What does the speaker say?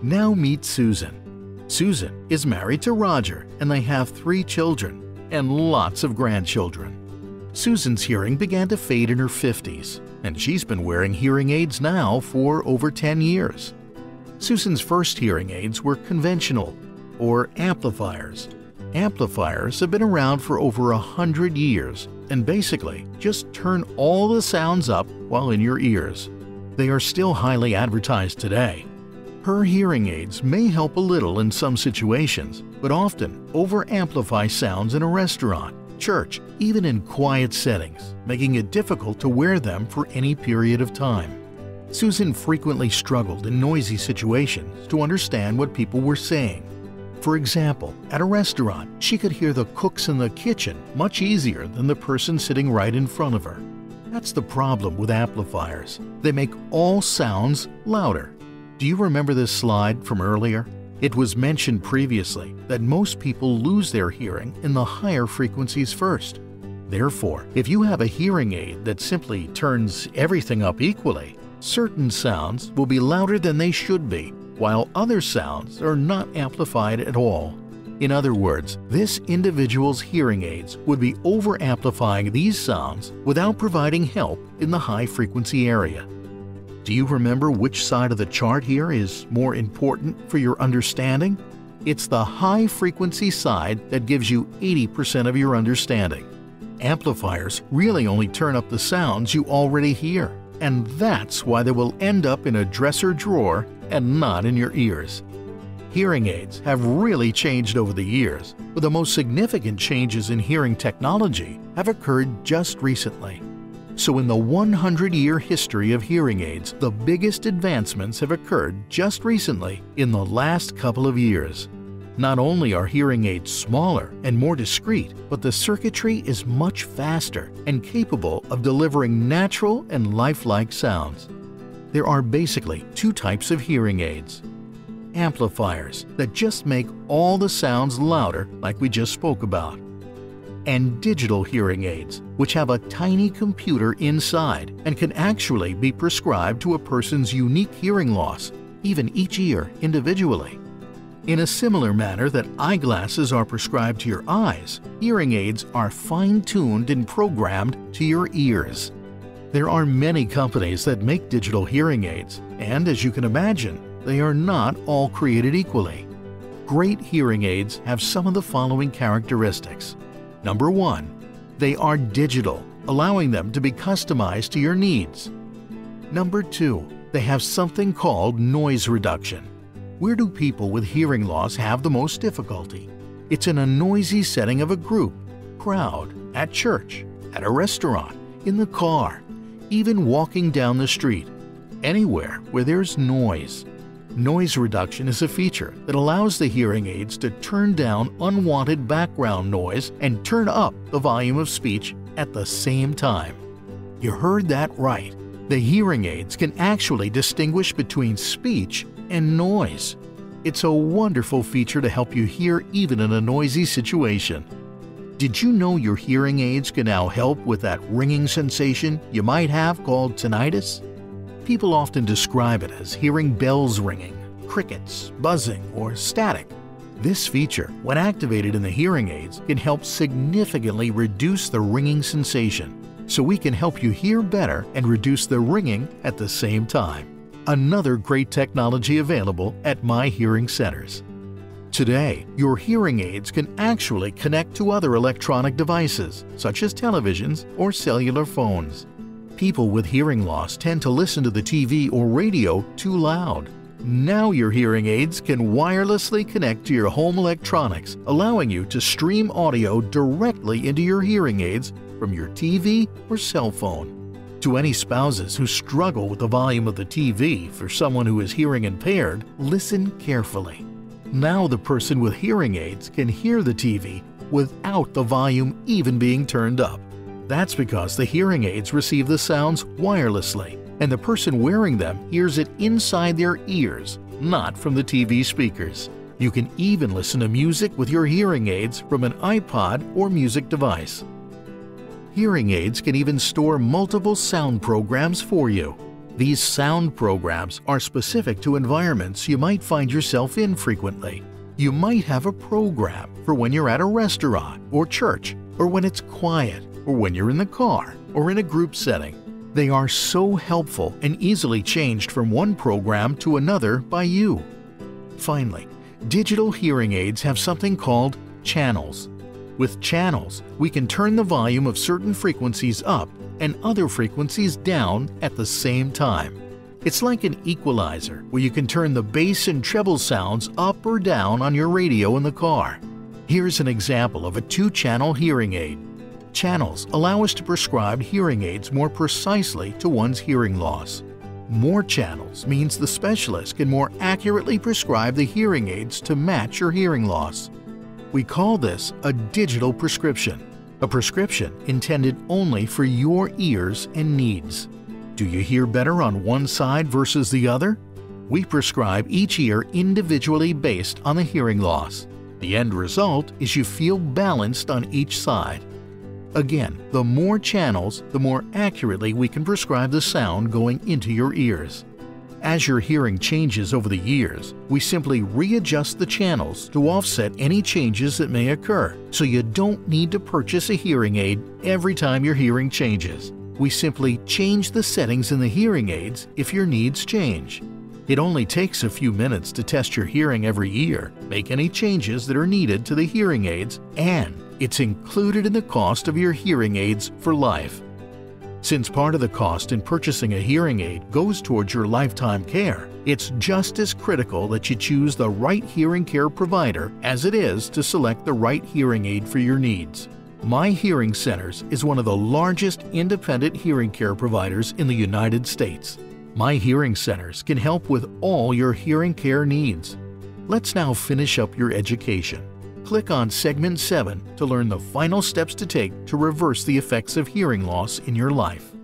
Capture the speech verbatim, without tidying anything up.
Now meet Susan. Susan is married to Roger and they have three children and lots of grandchildren. Susan's hearing began to fade in her fifties, and she's been wearing hearing aids now for over ten years. Susan's first hearing aids were conventional, or amplifiers. Amplifiers have been around for over a hundred years and basically just turn all the sounds up while in your ears. They are still highly advertised today. Her hearing aids may help a little in some situations, but often over-amplify sounds in a restaurant, church, even in quiet settings, making it difficult to wear them for any period of time. Susan frequently struggled in noisy situations to understand what people were saying. For example, at a restaurant, she could hear the cooks in the kitchen much easier than the person sitting right in front of her. That's the problem with amplifiers. They make all sounds louder. Do you remember this slide from earlier? It was mentioned previously that most people lose their hearing in the higher frequencies first. Therefore, if you have a hearing aid that simply turns everything up equally, certain sounds will be louder than they should be, while other sounds are not amplified at all. In other words, this individual's hearing aids would be over-amplifying these sounds without providing help in the high-frequency area. Do you remember which side of the chart here is more important for your understanding? It's the high-frequency side that gives you eighty percent of your understanding. Amplifiers really only turn up the sounds you already hear, and that's why they will end up in a dresser drawer and not in your ears. Hearing aids have really changed over the years, but the most significant changes in hearing technology have occurred just recently. So in the one hundred year history of hearing aids, the biggest advancements have occurred just recently in the last couple of years. Not only are hearing aids smaller and more discreet, but the circuitry is much faster and capable of delivering natural and lifelike sounds. There are basically two types of hearing aids. Amplifiers that just make all the sounds louder like we just spoke about, and digital hearing aids, which have a tiny computer inside and can actually be prescribed to a person's unique hearing loss, even each ear individually. In a similar manner that eyeglasses are prescribed to your eyes, hearing aids are fine-tuned and programmed to your ears. There are many companies that make digital hearing aids, and as you can imagine, they are not all created equally. Great hearing aids have some of the following characteristics. Number one, they are digital, allowing them to be customized to your needs. Number two, they have something called noise reduction. Where do people with hearing loss have the most difficulty? It's in a noisy setting of a group, crowd, at church, at a restaurant, in the car, even walking down the street, anywhere where there's noise. Noise reduction is a feature that allows the hearing aids to turn down unwanted background noise and turn up the volume of speech at the same time. You heard that right. The hearing aids can actually distinguish between speech and noise. It's a wonderful feature to help you hear even in a noisy situation. Did you know your hearing aids can now help with that ringing sensation you might have called tinnitus? People often describe it as hearing bells ringing, crickets, buzzing, or static. This feature, when activated in the hearing aids, can help significantly reduce the ringing sensation, so we can help you hear better and reduce the ringing at the same time. Another great technology available at My Hearing Centers. Today, your hearing aids can actually connect to other electronic devices, such as televisions or cellular phones. People with hearing loss tend to listen to the T V or radio too loud. Now your hearing aids can wirelessly connect to your home electronics, allowing you to stream audio directly into your hearing aids from your T V or cell phone. To any spouses who struggle with the volume of the T V for someone who is hearing impaired, listen carefully. Now the person with hearing aids can hear the T V without the volume even being turned up. That's because the hearing aids receive the sounds wirelessly, and the person wearing them hears it inside their ears, not from the T V speakers. You can even listen to music with your hearing aids from an iPod or music device. Hearing aids can even store multiple sound programs for you. These sound programs are specific to environments you might find yourself in frequently. You might have a program for when you're at a restaurant or church, or when it's quiet, or when you're in the car, or in a group setting. They are so helpful and easily changed from one program to another by you. Finally, digital hearing aids have something called channels. With channels, we can turn the volume of certain frequencies up and other frequencies down at the same time. It's like an equalizer where you can turn the bass and treble sounds up or down on your radio in the car. Here's an example of a two-channel hearing aid. Channels allow us to prescribe hearing aids more precisely to one's hearing loss. More channels means the specialist can more accurately prescribe the hearing aids to match your hearing loss. We call this a digital prescription, a prescription intended only for your ears and needs. Do you hear better on one side versus the other? We prescribe each ear individually based on the hearing loss. The end result is you feel balanced on each side. Again, the more channels, the more accurately we can prescribe the sound going into your ears. As your hearing changes over the years, we simply readjust the channels to offset any changes that may occur, so you don't need to purchase a hearing aid every time your hearing changes. We simply change the settings in the hearing aids if your needs change. It only takes a few minutes to test your hearing every year, make any changes that are needed to the hearing aids, and it's included in the cost of your hearing aids for life. Since part of the cost in purchasing a hearing aid goes towards your lifetime care, it's just as critical that you choose the right hearing care provider as it is to select the right hearing aid for your needs. My Hearing Centers is one of the largest independent hearing care providers in the United States. My Hearing Centers can help with all your hearing care needs. Let's now finish up your education. Click on Segment seven to learn the final steps to take to reverse the effects of hearing loss in your life.